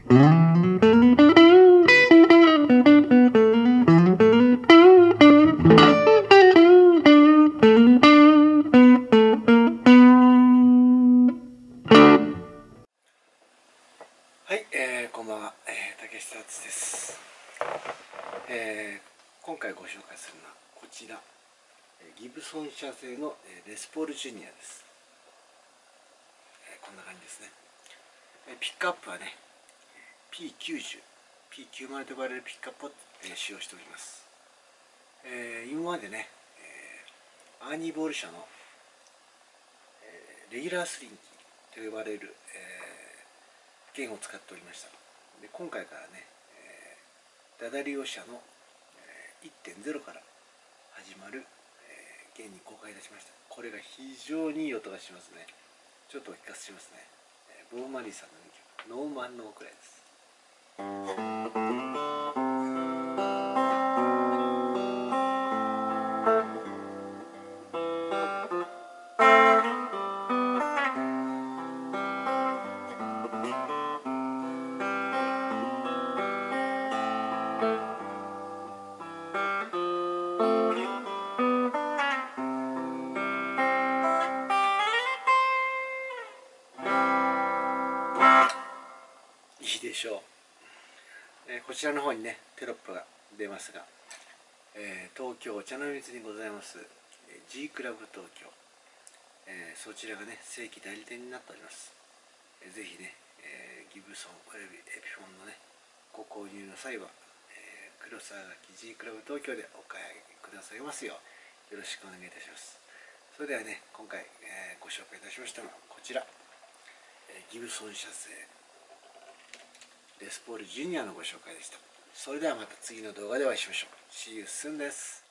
はい、こんばんは、竹下敦です。今回ご紹介するのはこちら、ギブソン社製のレスポールジュニアです。こんな感じですね。ピックアップはね、P90、P90 と呼ばれるピックアップを使用しております。今までね、アーニーボール社のレギュラースリンキーと呼ばれる弦を使っておりました。で今回からね、ダダリオ社の 1.0 から始まる弦に公開いたしました。これが非常にいい音がしますね。ちょっとお聞かせしますね。ボブ・マリーさんの2曲、ノーマンノーくらいです。いいでしょう。こちらの方にねテロップが出ますが、東京お茶の水にございます G クラブ東京、そちらがね正規代理店になっております。ぜひね、ギブソンおよびエピフォンのねご購入の際は、黒沢垣 G クラブ東京でお買いくださいますようよろしくお願いいたします。それではね今回、ご紹介いたしましたのはこちら、ギブソン社製レスポールジュニアのご紹介でした。それではまた次の動画でお会いしましょう。See you soon です。